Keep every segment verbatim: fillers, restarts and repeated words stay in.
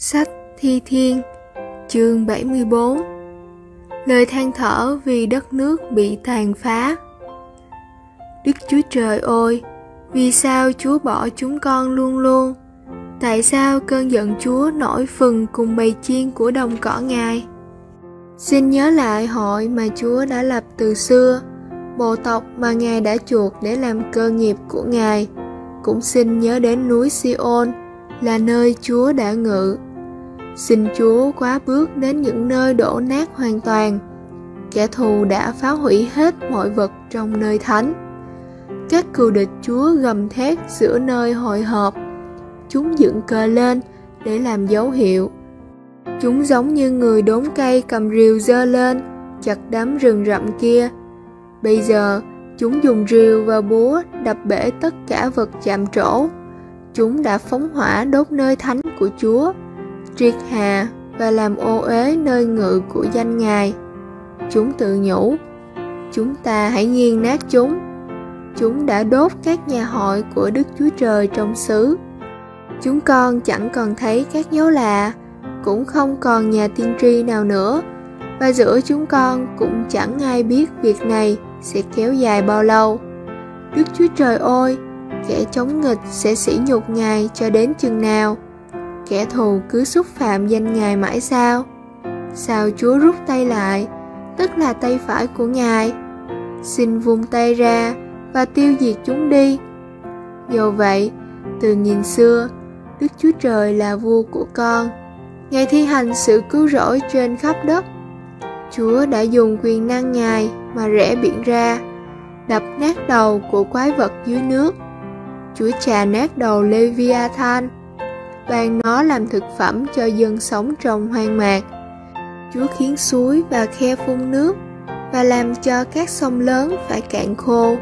Sách Thi Thiên, chương bảy mươi bốn. Lời than thở vì đất nước bị tàn phá. Đức Chúa Trời ơi, vì sao Chúa bỏ chúng con luôn luôn? Tại sao cơn giận Chúa nổi phừng cùng bầy chiên của đồng cỏ Ngài? Xin nhớ lại hội mà Chúa đã lập từ xưa, bộ tộc mà Ngài đã chuộc để làm cơ nghiệp của Ngài. Cũng xin nhớ đến núi Si-ôn, là nơi Chúa đã ngự. Xin Chúa quá bước đến những nơi đổ nát hoàn toàn. Kẻ thù đã phá hủy hết mọi vật trong nơi thánh. Các cừu địch Chúa gầm thét giữa nơi hội họp. Chúng dựng cờ lên để làm dấu hiệu. Chúng giống như người đốn cây cầm rìu giơ lên, chặt đám rừng rậm kia. Bây giờ, chúng dùng rìu và búa đập bể tất cả vật chạm trổ. Chúng đã phóng hỏa đốt nơi thánh của Chúa, triệt hạ và làm ô uế nơi ngự của danh Ngài. Chúng tự nhủ, chúng ta hãy nghiền nát chúng. Chúng đã đốt các nhà hội của Đức Chúa Trời trong xứ. Chúng con chẳng còn thấy các dấu lạ, cũng không còn nhà tiên tri nào nữa, và giữa chúng con cũng chẳng ai biết việc này sẽ kéo dài bao lâu. Đức Chúa Trời ơi, kẻ chống nghịch sẽ sỉ nhục Ngài cho đến chừng nào? Kẻ thù cứ xúc phạm danh Ngài mãi sao? Sao Chúa rút tay lại, tức là tay phải của Ngài? Xin vung tay ra và tiêu diệt chúng đi. Dù vậy, từ nghìn xưa, Đức Chúa Trời là vua của con. Ngài thi hành sự cứu rỗi trên khắp đất. Chúa đã dùng quyền năng Ngài mà rẽ biển ra, đập nát đầu của quái vật dưới nước. Chúa chà nát đầu Leviathan, ban nó làm thực phẩm cho dân sống trong hoang mạc. Chúa khiến suối và khe phun nước, và làm cho các sông lớn phải cạn khô.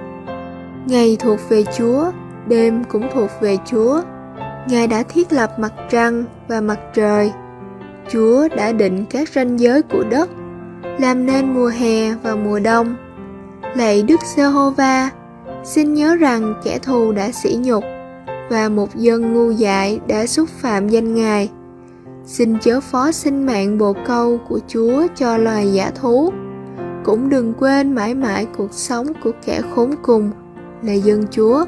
Ngày thuộc về Chúa, đêm cũng thuộc về Chúa. Ngài đã thiết lập mặt trăng và mặt trời. Chúa đã định các ranh giới của đất, làm nên mùa hè và mùa đông. Lạy Đức Giê-hô-va, xin nhớ rằng kẻ thù đã sỉ nhục, và một dân ngu dại đã xúc phạm danh Ngài. Xin chớ phó sinh mạng bồ câu của Chúa cho loài dã thú. Cũng đừng quên mãi mãi cuộc sống của kẻ khốn cùng là dân Chúa.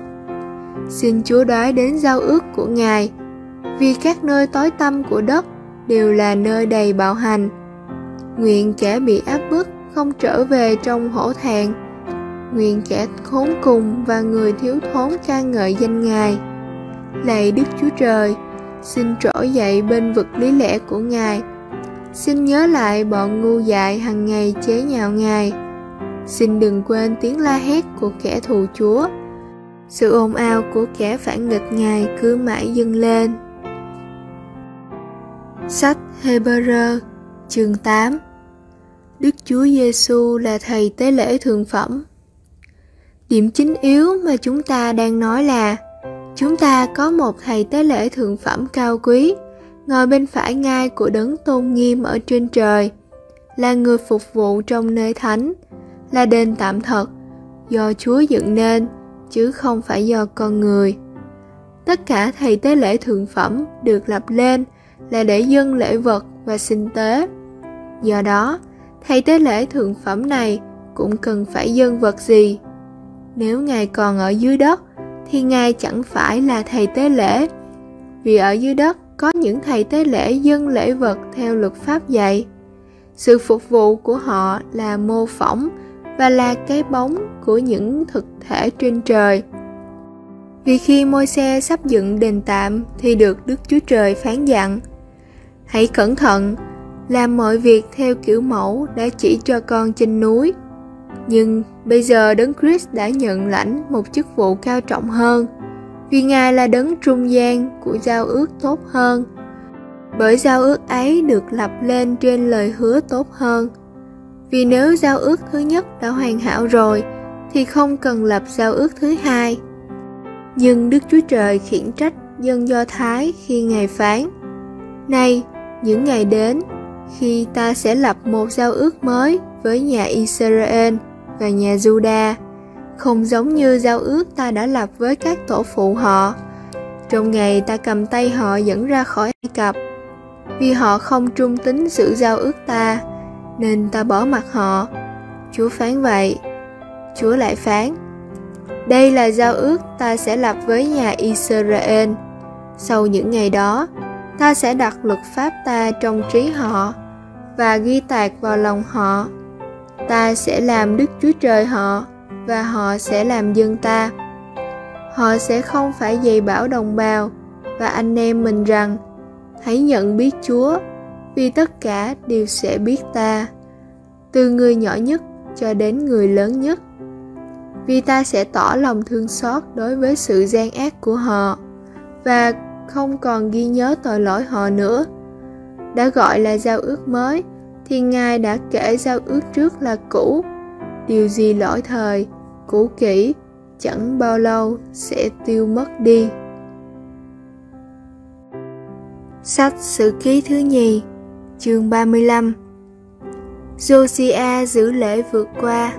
Xin Chúa đoái đến giao ước của Ngài, vì các nơi tối tăm của đất đều là nơi đầy bạo hành. Nguyện kẻ bị áp bức không trở về trong hổ thẹn. Nguyện kẻ khốn cùng và người thiếu thốn ca ngợi danh Ngài. Lạy Đức Chúa Trời, xin trỗi dậy bên vực lý lẽ của Ngài. Xin nhớ lại bọn ngu dại hằng ngày chế nhạo Ngài. Xin đừng quên tiếng la hét của kẻ thù Chúa. Sự ồn ào của kẻ phản nghịch Ngài cứ mãi dâng lên. Sách Hê-bơ-rơ, chương tám. Đức Chúa Giêsu là thầy tế lễ thượng phẩm. Điểm chính yếu mà chúng ta đang nói là chúng ta có một thầy tế lễ thượng phẩm cao quý, ngồi bên phải ngai của đấng tôn nghiêm ở trên trời, là người phục vụ trong nơi thánh, là đền tạm thật, do Chúa dựng nên, chứ không phải do con người. Tất cả thầy tế lễ thượng phẩm được lập lên là để dâng lễ vật và sinh tế. Do đó, thầy tế lễ thượng phẩm này cũng cần phải dâng vật gì? Nếu Ngài còn ở dưới đất, thì Ngài chẳng phải là thầy tế lễ, vì ở dưới đất có những thầy tế lễ dâng lễ vật theo luật pháp dạy. Sự phục vụ của họ là mô phỏng và là cái bóng của những thực thể trên trời. Vì khi Môi-se sắp dựng đền tạm thì được Đức Chúa Trời phán dặn: hãy cẩn thận, làm mọi việc theo kiểu mẫu đã chỉ cho con trên núi. Nhưng bây giờ Đấng Christ đã nhận lãnh một chức vụ cao trọng hơn, vì Ngài là đấng trung gian của giao ước tốt hơn. Bởi giao ước ấy được lập lên trên lời hứa tốt hơn. Vì nếu giao ước thứ nhất đã hoàn hảo rồi, thì không cần lập giao ước thứ hai. Nhưng Đức Chúa Trời khiển trách dân Do Thái khi Ngài phán: này, những ngày đến, khi ta sẽ lập một giao ước mới với nhà Israel và nhà Juda, không giống như giao ước ta đã lập với các tổ phụ họ, trong ngày ta cầm tay họ dẫn ra khỏi Ai Cập. Vì họ không trung tín giữ giao ước ta, nên ta bỏ mặc họ. Chúa phán vậy. Chúa lại phán: đây là giao ước ta sẽ lập với nhà Israel. Sau những ngày đó, ta sẽ đặt luật pháp ta trong trí họ và ghi tạc vào lòng họ. Ta sẽ làm Đức Chúa Trời họ, và họ sẽ làm dân ta. Họ sẽ không phải dạy bảo đồng bào và anh em mình rằng: hãy nhận biết Chúa, vì tất cả đều sẽ biết ta, từ người nhỏ nhất cho đến người lớn nhất. Vì ta sẽ tỏ lòng thương xót đối với sự gian ác của họ, và không còn ghi nhớ tội lỗi họ nữa. Đã gọi là giao ước mới, thì Ngài đã kể giao ước trước là cũ. Điều gì lỗi thời, cũ kỹ, chẳng bao lâu sẽ tiêu mất đi. Sách Sử Ký thứ nhì, chương ba mươi lăm. Josiah giữ lễ vượt qua.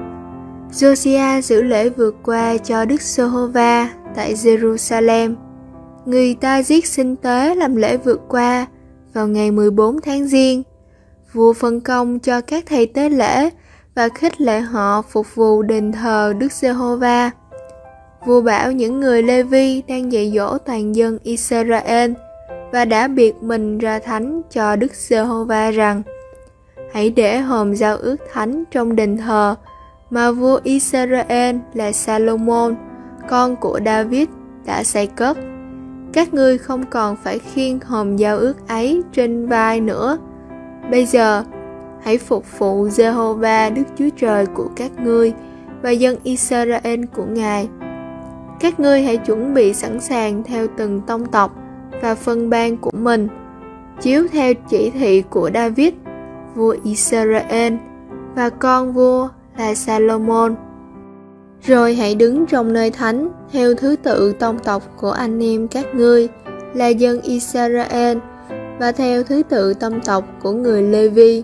Josiah giữ lễ vượt qua cho Đức Giê-hô-va tại Jerusalem. Người ta giết sinh tế làm lễ vượt qua vào ngày mười bốn tháng Giêng. Vua phân công cho các thầy tế lễ và khích lệ họ phục vụ đền thờ Đức Giê-hô-va. Vua bảo những người Lê-vi đang dạy dỗ toàn dân Israel và đã biệt mình ra thánh cho Đức Giê-hô-va rằng: hãy để hòm giao ước thánh trong đền thờ mà vua Israel là Salomon, con của David, đã xây cất. Các ngươi không còn phải khiêng hòm giao ước ấy trên vai nữa. Bây giờ, hãy phục vụ Giê-hô-va Đức Chúa Trời của các ngươi và dân Israel của Ngài. Các ngươi hãy chuẩn bị sẵn sàng theo từng tông tộc và phân bang của mình, chiếu theo chỉ thị của David, vua Israel, và con vua là Salomon. Rồi hãy đứng trong nơi thánh theo thứ tự tông tộc của anh em các ngươi là dân Israel, và theo thứ tự tông tộc của người Lê-vi.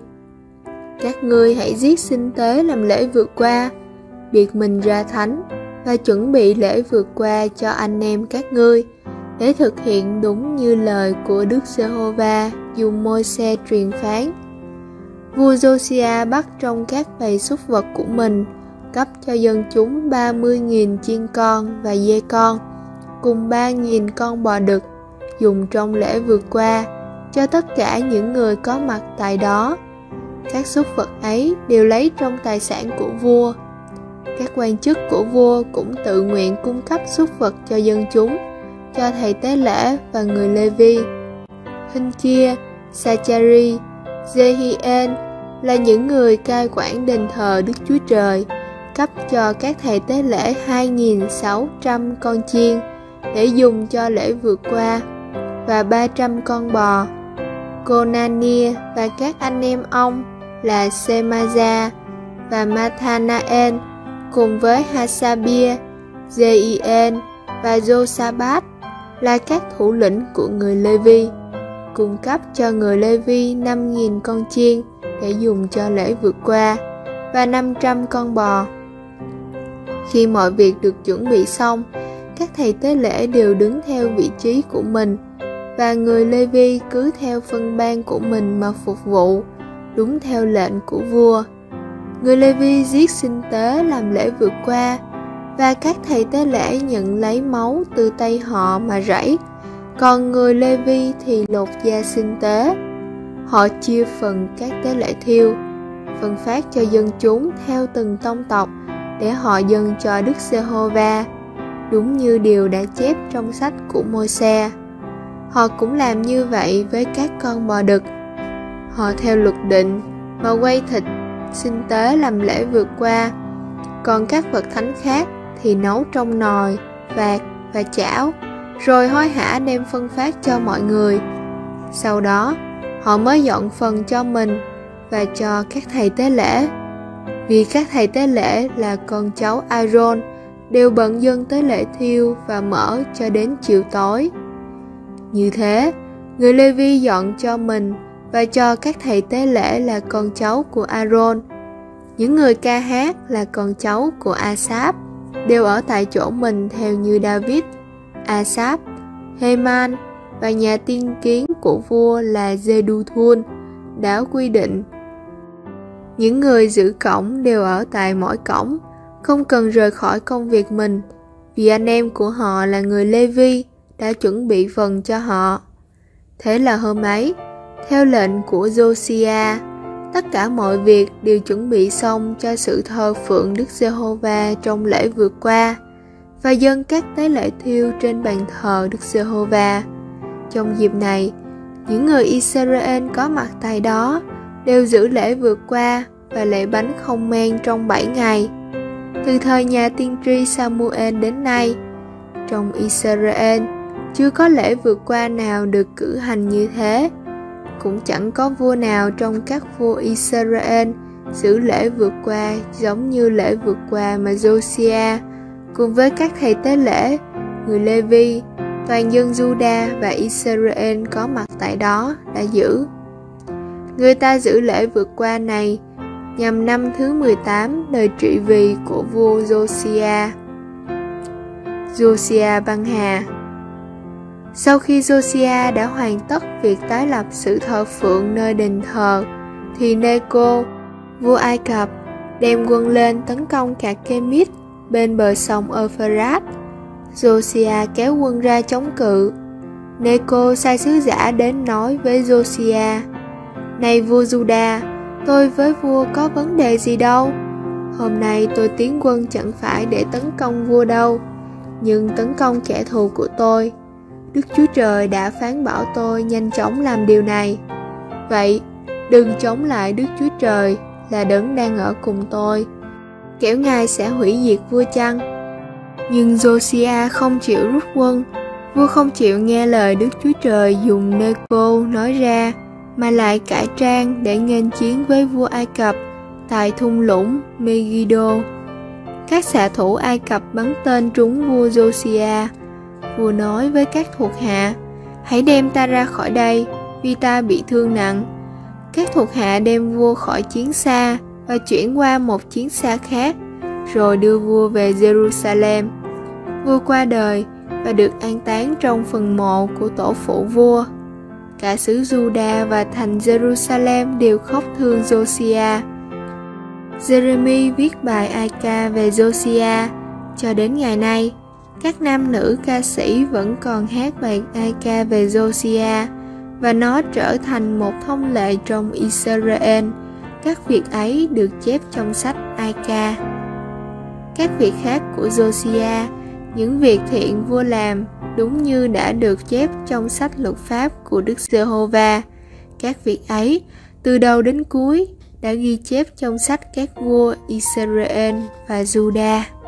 Các ngươi hãy giết sinh tế làm lễ vượt qua, biệt mình ra thánh, và chuẩn bị lễ vượt qua cho anh em các ngươi, để thực hiện đúng như lời của Đức Giê-hô-va dùng Môi-se truyền phán. Vua Josiah bắt trong các bầy súc vật của mình, cấp cho dân chúng ba mươi nghìn chiên con và dê con, cùng ba nghìn con bò đực, dùng trong lễ vượt qua cho tất cả những người có mặt tại đó. Các súc vật ấy đều lấy trong tài sản của vua. Các quan chức của vua cũng tự nguyện cung cấp súc vật cho dân chúng, cho thầy tế lễ và người Lê-vi. Hilkia, Sa-cha-ri, Jehiel là những người cai quản đền thờ Đức Chúa Trời, cấp cho các thầy tế lễ hai nghìn sáu trăm con chiên để dùng cho lễ vượt qua, và ba trăm con bò. Conania và các anh em ông là Semaja và Mathanael, cùng với Hasabia, Jeiel và Josabat là các thủ lĩnh của người Lê-vi, cung cấp cho người Lê-vi năm nghìn con chiên để dùng cho lễ vượt qua, và năm trăm con bò. Khi mọi việc được chuẩn bị xong, các thầy tế lễ đều đứng theo vị trí của mình, và người Lê-vi cứ theo phân ban của mình mà phục vụ, đúng theo lệnh của vua. Người Lê-vi giết sinh tế làm lễ vượt qua, và các thầy tế lễ nhận lấy máu từ tay họ mà rảy, còn người Lê-vi thì lột da sinh tế. Họ chia phần các tế lễ thiêu, phân phát cho dân chúng theo từng tông tộc để họ dâng cho Đức Giê-hô-va, đúng như điều đã chép trong sách của Môi-se. Họ cũng làm như vậy với các con bò đực. Họ theo luật định mà quay thịt sinh tế làm lễ vượt qua, còn các vật thánh khác thì nấu trong nồi, vạc và chảo, rồi hối hả đem phân phát cho mọi người. Sau đó, họ mới dọn phần cho mình và cho các thầy tế lễ. Vì các thầy tế lễ là con cháu Aaron đều bận dâng tế lễ thiêu và mỡ cho đến chiều tối. Như thế, người Lê-vi dọn cho mình và cho các thầy tế lễ là con cháu của Aaron. Những người ca hát là con cháu của Asaph đều ở tại chỗ mình theo như David, Asaph, Heman và nhà tiên kiến của vua là Jeduthun đã quy định những người giữ cổng đều ở tại mỗi cổng, không cần rời khỏi công việc mình, vì anh em của họ là người Lê-vi đã chuẩn bị phần cho họ. Thế là hôm ấy, theo lệnh của Josiah, tất cả mọi việc đều chuẩn bị xong cho sự thờ phượng Đức Giê-hô-va trong lễ vượt qua, và dâng các tế lễ thiêu trên bàn thờ Đức Giê-hô-va. Trong dịp này, những người Israel có mặt tại đó đều giữ lễ vượt qua và lễ bánh không men trong bảy ngày. Từ thời nhà tiên tri Samuel đến nay, trong Israel chưa có lễ vượt qua nào được cử hành như thế. Cũng chẳng có vua nào trong các vua Israel giữ lễ vượt qua giống như lễ vượt qua mà Josiah cùng với các thầy tế lễ, người Lê-vi, toàn dân Juda và Israel có mặt tại đó đã giữ. Người ta giữ lễ vượt qua này nhằm năm thứ mười tám đời trị vì của vua Josiah. Josiah băng hà. Sau khi Josiah đã hoàn tất việc tái lập sự thờ phượng nơi đền thờ, thì Neco, vua Ai Cập, đem quân lên tấn công cả Kemit bên bờ sông Euphrates. Josiah kéo quân ra chống cự. Neco sai sứ giả đến nói với Josiah: "Này vua Juda, tôi với vua có vấn đề gì đâu. Hôm nay tôi tiến quân chẳng phải để tấn công vua đâu, nhưng tấn công kẻ thù của tôi. Đức Chúa Trời đã phán bảo tôi nhanh chóng làm điều này. Vậy, đừng chống lại Đức Chúa Trời là đấng đang ở cùng tôi, kẻo Ngài sẽ hủy diệt vua chăng?" Nhưng Josiah không chịu rút quân. Vua không chịu nghe lời Đức Chúa Trời dùng Neco nói ra, mà lại cải trang để nghênh chiến với vua Ai Cập tại thung lũng Megiddo. Các xạ thủ Ai Cập bắn tên trúng vua Josiah. Vua nói với các thuộc hạ: "Hãy đem ta ra khỏi đây, vì ta bị thương nặng." Các thuộc hạ đem vua khỏi chiến xa và chuyển qua một chiến xa khác, rồi đưa vua về Jerusalem. Vua qua đời và được an táng trong phần mộ của tổ phụ vua. Cả xứ Juda và thành Jerusalem đều khóc thương Josiah. Jeremy viết bài ai ca về Josiah. Cho đến ngày nay, các nam nữ ca sĩ vẫn còn hát bài ai ca về Josiah, và nó trở thành một thông lệ trong Israel. Các việc ấy được chép trong sách ai ca. Các việc khác của Josiah, những việc thiện vua làm, đúng như đã được chép trong sách luật pháp của Đức Giê-hô-va. Các việc ấy, từ đầu đến cuối, đã ghi chép trong sách các vua Israel và Juda.